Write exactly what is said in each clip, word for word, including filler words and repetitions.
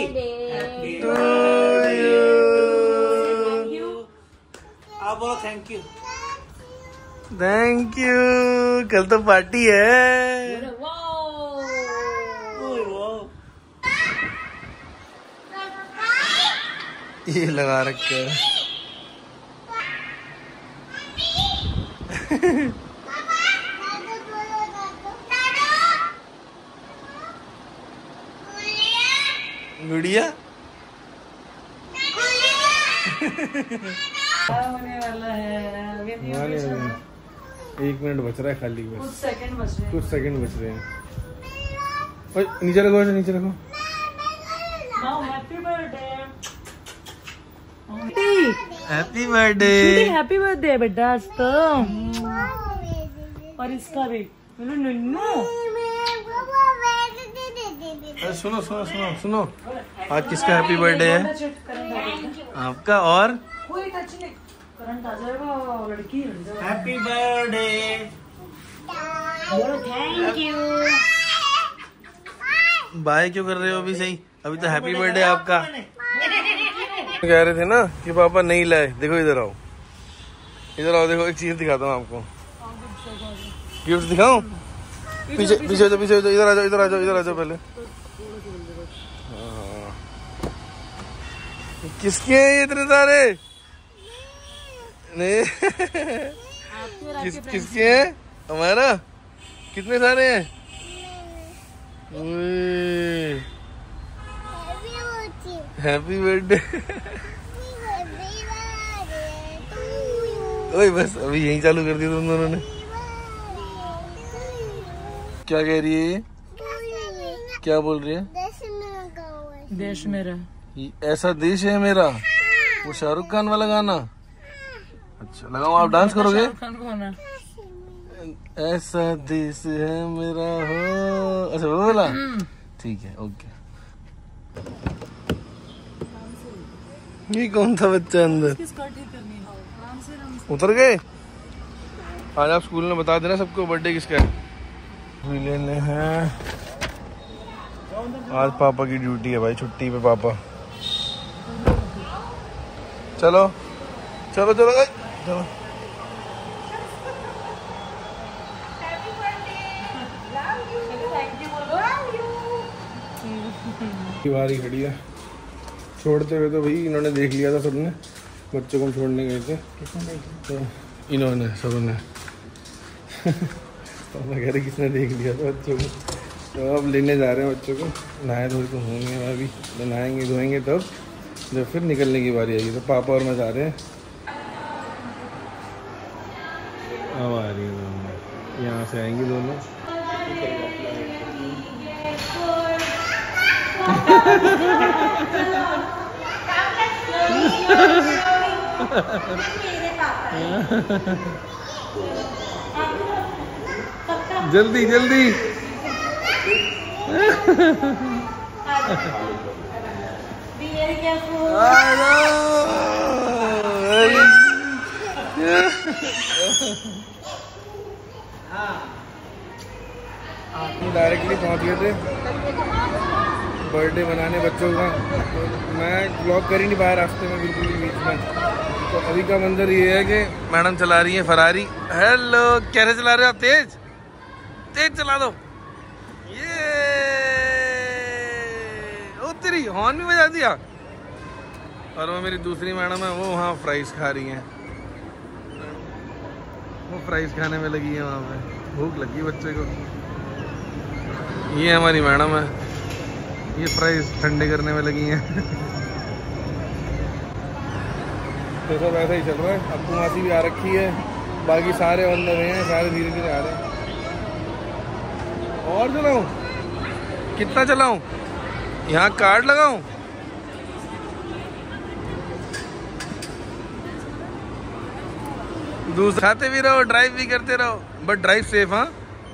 To you. आप बोलो thank you. Thank you. कल तो पार्टी है। ये लगा रखा है। गुड़िया होने वाला है। एक मिनट बच रहा है खाली, बस कुछ सेकंड बच रहे हैं। कुछ सेकंड बच रहे हैं। ओए नीचे रखो, नीचे रखो। Happy birthday. Happy birthday. Happy birthday बेटा आज तो। और इसका भी नन्नू। सुनो सुनो सुनो सुनो, आज किसका हैप्पी बर्थडे है? आपका। और करंट आ जाएगा लड़की। Happy birthday. Thank you. Bye क्यों कर रहे हो अभी? सही, अभी तो हैप्पी बर्थडे आपका। कह रहे थे ना कि पापा नहीं लाए। देखो इधर आओ, इधर आओ, देखो एक चीज दिखाता हूँ आपको। गिफ्ट दिखाऊं? पीछे पीछे हो, पीछे हो, इधर आ जाओ, इधर आ जाओ, इधर आ जाओ पहले। किसके हैं ये इतने सारे? नहीं किस किसके हैं? हमारा। कितने सारे हैं? Happy birthday. ओए बस अभी यही चालू कर दिया तुम दोनों ने। क्या कह रही है ये? क्या बोल रही है? देश मेरा। ऐसा देश है मेरा, वो शाहरुख खान वाला गाना। अच्छा लगाओ, आप डांस करोगे? ऐसा देश है मेरा हो। अच्छा वो बोला, ठीक है ओके। ये कौन था बच्चा अंदर? उतर गए। आज आप स्कूल में बता देना सबको बर्थडे किसका है। लेने हैं आज पापा की ड्यूटी है भाई, छुट्टी पे पापा। चलो चलो चलो चलो। बारी खड़ी है। छोड़ते हुए तो भाई इन्होंने देख लिया था सबने, बच्चों को छोड़ने गए थे तो इन्होंने सबने पापा कह रहे किसने देख लिया था बच्चों को। तो अब लेने जा रहे हैं बच्चों को। नहाए धोए तो होंगे अभी, तो नहाएंगे धोएंगे तब जब फिर निकलने की बारी आएगी। तो पापा और मैं जा रहे हैं। अब आ रही है दोनों, यहाँ से आएंगी दोनों। जल्दी जल्दी। डायरेक्टली पहुंच गए थे बर्थडे मनाने बच्चों का। तो मैं ब्लॉग कर ही नहीं पाया रास्ते में बिल्कुल ही बीच में। तो अभी का मंजर ये है कि मैडम चला रही है फरारी। हेलो, कैसे चला रहे हो आप? तेज तेज चला दो। ये ओ तेरी हॉर्न भी बजा दिया। और वो मेरी दूसरी मैडम है, वो वहाँ फ्राइज खा रही हैं। वो फ्राइज खाने में लगी है, वहाँ पे भूख लगी बच्चे को। ये हमारी मैडम है, ये फ्राइज ठंडे करने में लगी हैं। तो सब ऐसा ही चल रहा है। अब तो मासी भी आ रखी है, बाकी सारे अंदर हैं, सारे धीरे धीरे आ रहे हैं। और चलाऊं? कितना चलाऊं? यहाँ कार्ड लगाऊं? दूसरा खाते भी रहो, ड्राइव भी करते रहो, बट ड्राइव सेफ। हाँ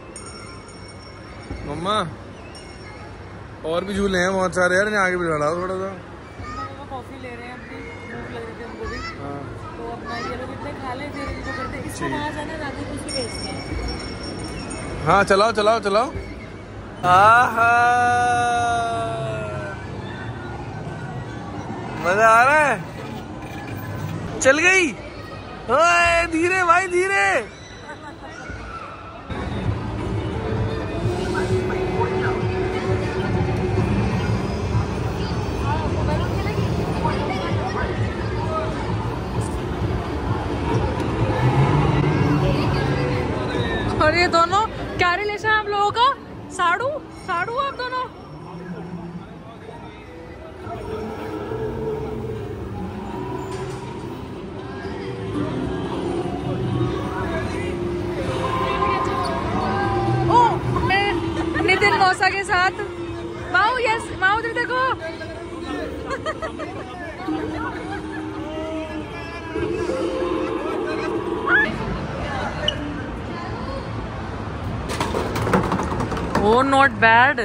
मम्मा, और भी झूले हैं बहुत सारे यार, आगे भी चढ़ाओ थोड़ा सा। कॉफी ले रहे हैं, अपनी भूख लग रही थी हमको भी। हाँ। तो अपना ये लोग इतने खा लेते हैं जो करते हैं। इसको वहाँ जाना रात में कुछ भी बेचते हैं। हाँ चलाओ चलाओ चलाओ। आहा मजा आ रहा है। चल गई। ओए धीरे भाई धीरे। और ये दोनों क्या रिलेशन है आप लोगों का? साड़ू साड़ू आप दोनों। ओ मैं नितिन मौसा के साथ। माऊ यस माऊ इधर देखो। Oh not bad.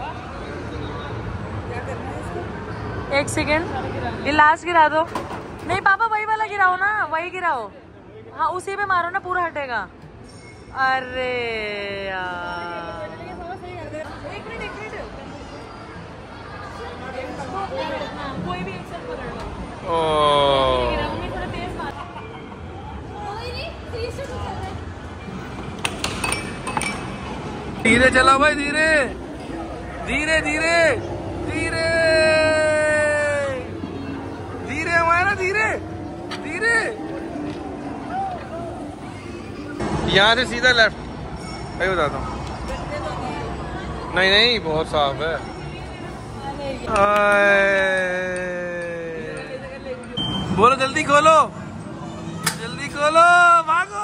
एक सेकेंड ये लास्ट गिरा दो। नहीं पापा वही वाला गिराओ ना, वही गिराओ। हाँ उसी पे मारो ना, पूरा हटेगा। अरे यार एक मिनट एक मिनट कोई भी एक साथ पकड़ लो। ओ थोड़ा तेज मारो। धीरे चला भाई धीरे धीरे धीरे धीरे धीरे हमारा धीरे धीरे। यहाँ से सीधा लेफ्ट। मैं बताता हूँ। नहीं नहीं बहुत साफ है। बोलो जल्दी खोलो जल्दी खोलो भागो।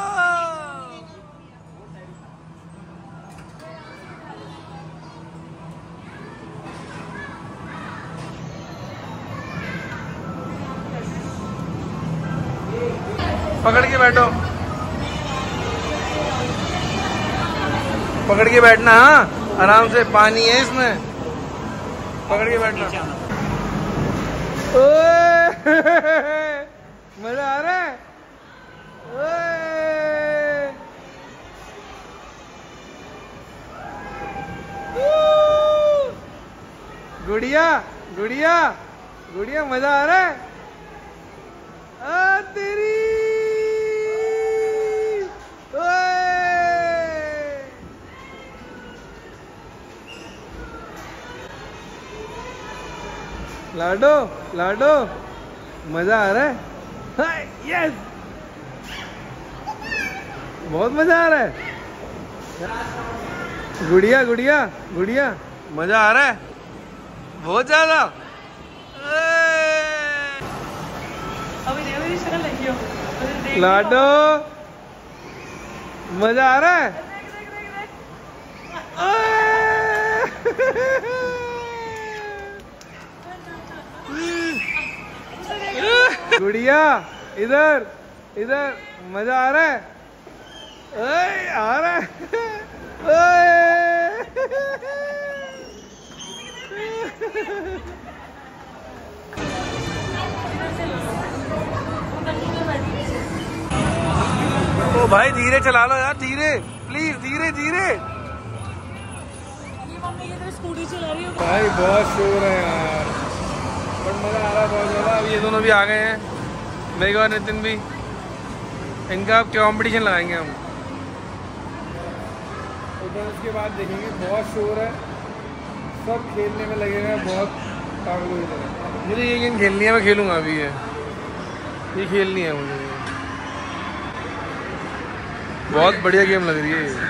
पकड़ के बैठो पकड़ के बैठना। हाँ आराम से, पानी है इसमें, पकड़ के बैठना। ओए मजा आ रहा है। ओए गुड़िया गुड़िया गुड़िया मजा आ रहा है। आ तेरी लाडो लाडो मजा आ रहा है। यस बहुत मजा आ रहा है। गुड़िया गुड़िया गुड़िया मजा आ रहा है बहुत ज्यादा। लाडो मजा आ रहा है। गुड़िया इधर इधर मजा आ रहा है। ओए आ रहा है। ओए ओ भाई धीरे चला लो यार धीरे प्लीज धीरे धीरे। स्कूटी चला रही हो भाई बहुत शोर है यार बट मजा आ रहा है बहुत ज्यादा। अब ये दोनों भी आ गए हैं, मेघा और नितिन भी। इनका अब कॉम्पिटिशन लगाएंगे हम उधर। उसके बाद देखेंगे बहुत शोर है, सब खेलने में लगे हुए हैं बहुत पागलों की तरह। मुझे ये गेम खेलनी है, मैं खेलूंगा अभी। ये ये खेलनी है मुझे, बहुत बढ़िया गेम लग रही है।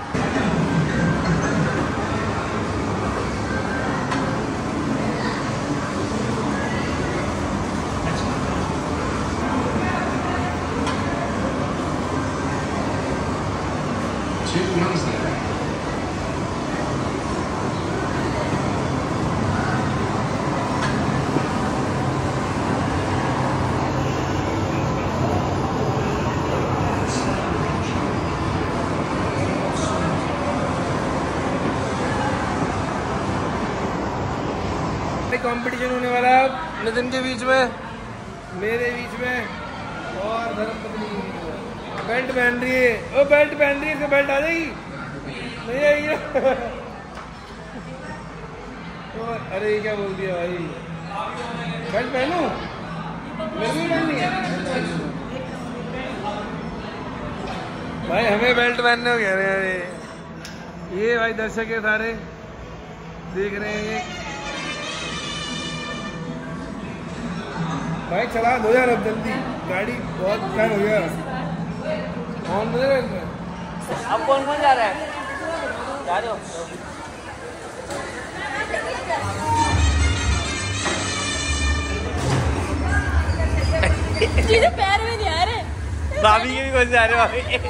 कंपटीशन होने वाला है नितिन के बीच में, मेरे बीच में और धर्मपत्नी के बीच में। बेल्ट पहन रही है, ओ बेल्ट पहन रही है, इसको बेल्ट आ जाएगी नहीं आएगी। अरे ये क्या बोल दिया भाई। बेल्ट पहनूं? मेरे भी पहननी है भाई, हमें बेल्ट पहनने को कह रहे हैं ये भाई। दर्शक है सारे देख रहे हैं ये भाई। चला दो यार अब जल्दी, गाड़ी बहुत टाइम हो गया। कौन दे रहा है इसमें? अब कौन कौन जा रहा है? जा रहे हो? सीधे पैर में नहीं आ रहे। भाभी के भी कौन जा रहे हो? भाभी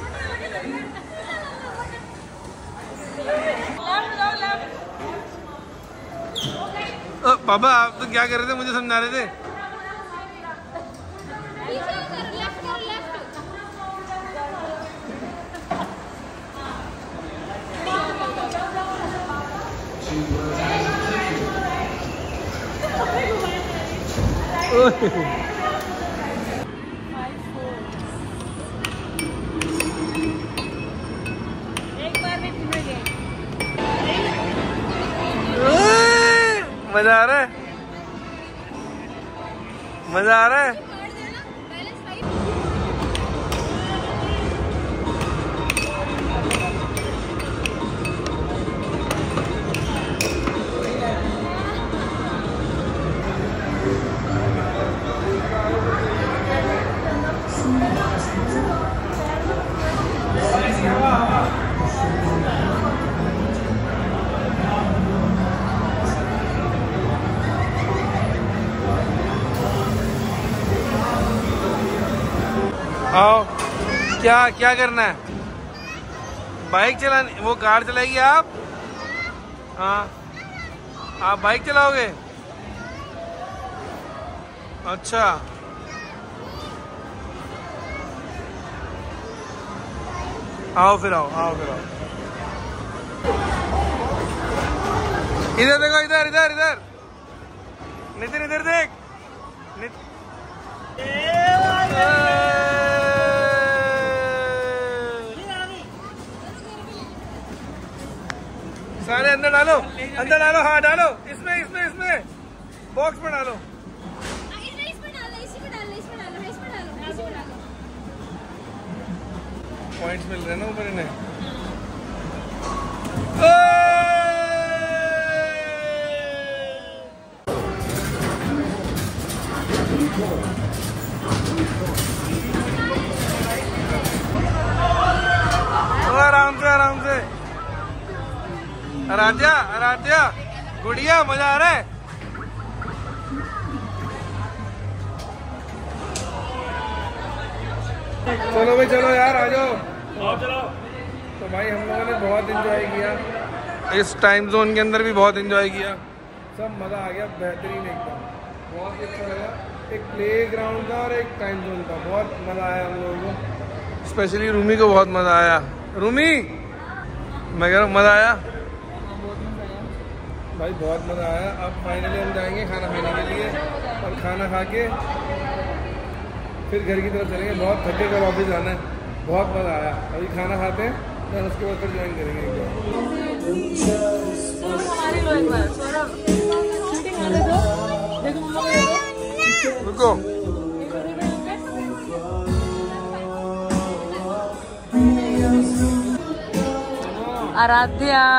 ओ, पापा आप तो क्या कर रहे थे? मुझे समझा रहे थे। एक बार में घूमे गए। मजा आ रहा है, मजा आ रहा है। आओ, क्या क्या करना है? बाइक चलानी? वो कार चलाएगी आप? हाँ, आप बाइक चलाओगे? अच्छा, आओ फिर आओ, आओ फिर आओ। इधर देखो, इधर इधर इधर नितिन, इधर देख नितिन। सारे अंदर डालो, अंदर डालो, हाँ डालो, इसमें इसमें इसमें बॉक्स में डालो। पॉइंट्स मिल रहे हैं ना ऊपर इन्हें। आराम से आराम से। आराध्या, आराध्या गुड़िया, मजा आ रहा है? चलो भाई, चलो यार, आ जाओ। तो भाई हम लोगों ने बहुत एंजॉय किया, इस टाइम जोन के अंदर भी बहुत एंजॉय किया, सब मजा आ गया, बेहतरीन एकदम, बहुत ही अच्छा लगा। एक प्ले ग्राउंड था और एक टाइम जोन था, बहुत मजा आया हम लोगों को, स्पेशली रूमी को बहुत मजा आया। रूमी, मैं कह रहा हूँ मजा आया भाई, बहुत मजा आया। अब फाइनली हम जाएंगे खाना खाने के लिए, और खाना खा के फिर घर की तरफ चलेंगे। बहुत थके कर ऑफिस जाना है, बहुत मजा आया। अभी खाना खाते हैं, फिर उसके बाद फिर ज्वाइन करेंगे एक बार। रुको, Aradhya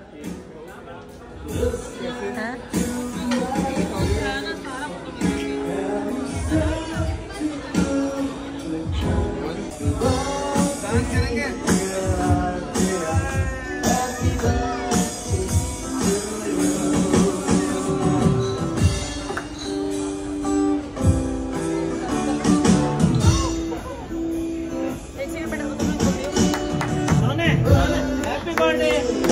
happy birthday.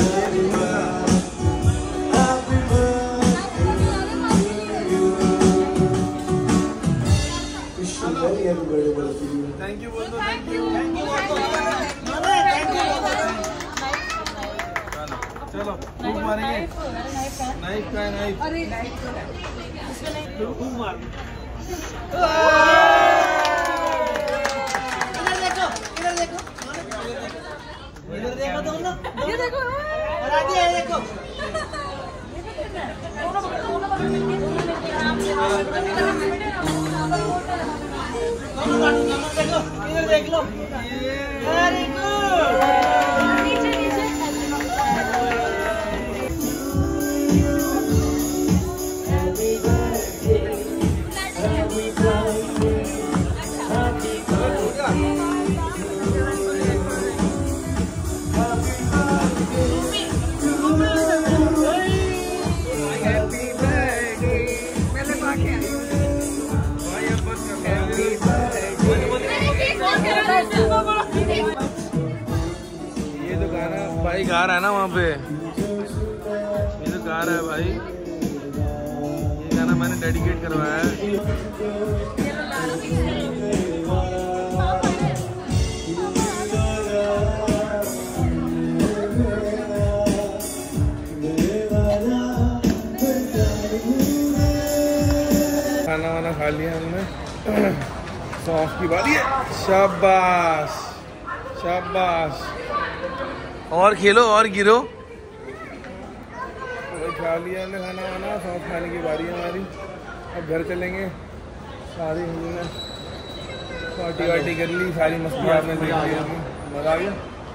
Thank you बोल दो, थैंक यू, चलो खूब मारेंगे, नाइफ का नाइफ, खूब मार। इधर देखो, इधर देखो, इधर देखो, दोनों ये देखो, और आगे ये देखो। इधर देख लो, वेरी ये तो गाना भाई गा रहा है ना वहाँ पे, ये तो गा रहा है भाई। ये गाना मैंने डेडिकेट करवाया है। खाना वाना खा लिया हमने, सॉस की बारी है। शाबाश शाबाश, और खेलो और गिरो। खा लिया हमने खाना वाना, सॉस खाने की बारी है हमारी। अब घर चलेंगे। सारी हमने पार्टी वार्टी कर ली, सारी मस्ती आपने देख ली, मजा आ गया।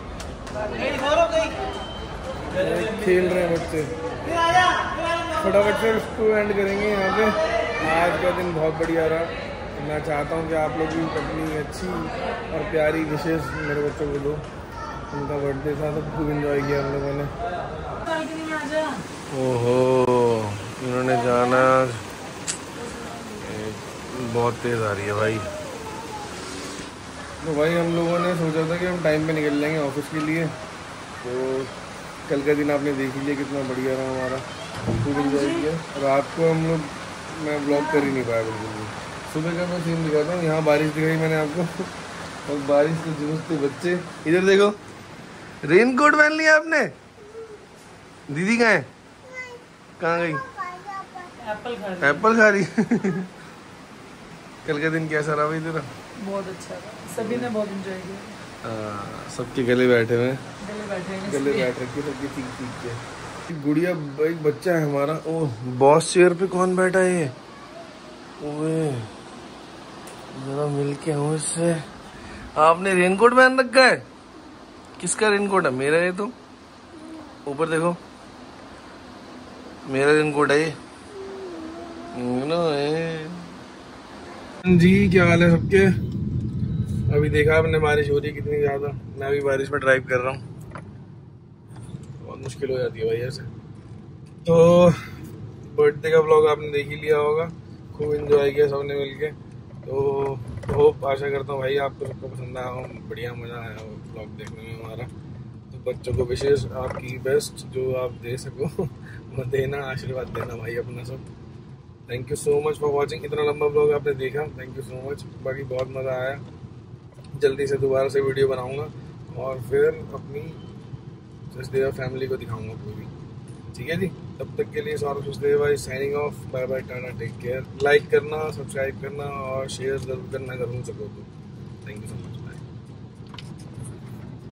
खेल रहे हैं बच्चे, फटाफट से इसको एंड करेंगे यहाँ पे। आज का दिन बहुत बढ़िया रहा। मैं चाहता हूँ कि आप लोग भी अपनी अच्छी और प्यारी विशेष मेरे बच्चों को दो। उनका बर्थडे था तो खूब एंजॉय किया हम लोगों ने। ओहो, इन्होंने जाना, बहुत तेज आ रही है भाई। तो भाई हम लोगों ने सोचा था कि हम टाइम पे निकल जाएंगे ऑफिस के लिए। तो कल का दिन आपने देख लिया कितना बढ़िया रहा हमारा, खूब एंजॉय किया। रात को हम लोग, मैं ब्लॉग कर ही नहीं पाया बिल्कुल भी। सुबह का मैं सीन दिखाता हूँ। यहाँ बारिश दिखाई मैंने आपको, और बारिश से जुलूसते बच्चे। इधर देखो, रेनकोट पहन लिया आपने। दीदी कहाँ है, कहाँ गई? एप्पल खा रही, एप्पल खा रही। कल का दिन कैसा रहा भाई तेरा? बहुत अच्छा था, सभी ने बहुत एंजॉय किया। सबके गले बैठे हुए, गले बैठे गले बैठ रखे सबके ठीक ठीक के। गुड़िया एक बच्चा है हमारा। ओह, बॉस चेयर पे कौन बैठा है ये? ओए जरा मिल के हूँ इससे। आपने रेनकोट पहन रखा है? किसका रेनकोट है? मेरा है। तो ऊपर देखो, मेरा रेनकोट है ये। जी क्या हाल है सबके? अभी देखा आपने बारिश हो रही है कितनी ज्यादा। मैं अभी बारिश में ड्राइव कर रहा हूँ, बहुत मुश्किल हो जाती है भाई ऐसे। तो बर्थडे का व्लॉग आपने देख ही लिया होगा, खूब एंजॉय किया सबने मिलके। तो होप, आशा करता हूँ भाई आपको सबको पसंद आया हो, बढ़िया मजा आया हो व्लॉग देखने में हमारा। तो बच्चों को विशेष आपकी बेस्ट जो आप दे सको वो देना, आशीर्वाद देना भाई अपना सब। Thank you so much for watching. इतना लंबा व्लॉग आपने देखा, थैंक यू सो मच। बाकी बहुत मज़ा आया। जल्दी से दोबारा से वीडियो बनाऊंगा और फिर अपनी सचदेवा फैमिली को दिखाऊंगा पूरी, ठीक है जी। तब तक के लिए Saurabh Sachdeva is signing off. Bye bye, tata, take care. Like करना, सब्सक्राइब करना और शेयर जरूर करना अगर हो सको तो। Thank you so much.